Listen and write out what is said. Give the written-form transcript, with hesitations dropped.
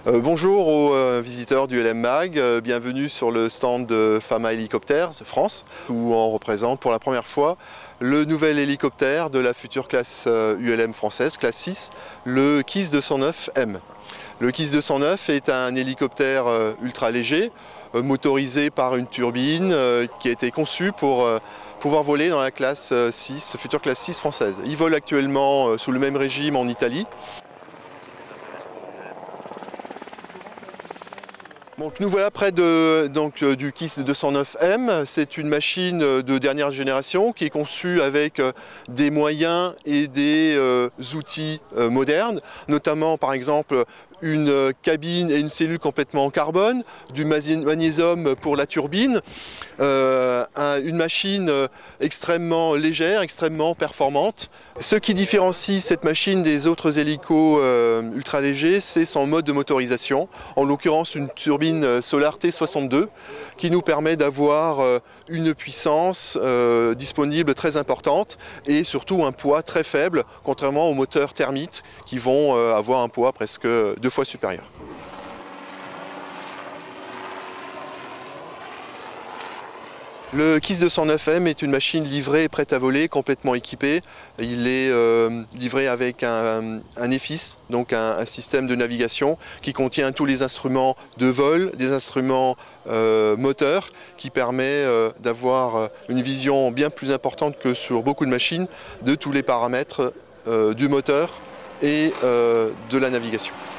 Bonjour aux visiteurs du LM Mag, bienvenue sur le stand de Fama Helicopters France où on représente pour la première fois le nouvel hélicoptère de la future classe ULM française, classe 6, le KISS 209M. Le KISS 209 est un hélicoptère ultra léger, motorisé par une turbine qui a été conçue pour pouvoir voler dans la classe 6, future classe 6 française. Il vole actuellement sous le même régime en Italie. Donc nous voilà près du KISS 209M. C'est une machine de dernière génération qui est conçue avec des moyens et des outils modernes, notamment par exemple une cabine et une cellule complètement en carbone, du magnésium pour la turbine, une machine extrêmement légère, extrêmement performante. Ce qui différencie cette machine des autres hélicos ultra légers, c'est son mode de motorisation, en l'occurrence une turbine Solar T62 qui nous permet d'avoir une puissance disponible très importante et surtout un poids très faible, contrairement aux moteurs thermiques qui vont avoir un poids presque 2 fois supérieur. Le KISS 209M est une machine livrée et prête à voler, complètement équipée. Il est livré avec un EFIS, donc un système de navigation qui contient tous les instruments de vol, des instruments moteurs, qui permet d'avoir une vision bien plus importante que sur beaucoup de machines de tous les paramètres du moteur et de la navigation.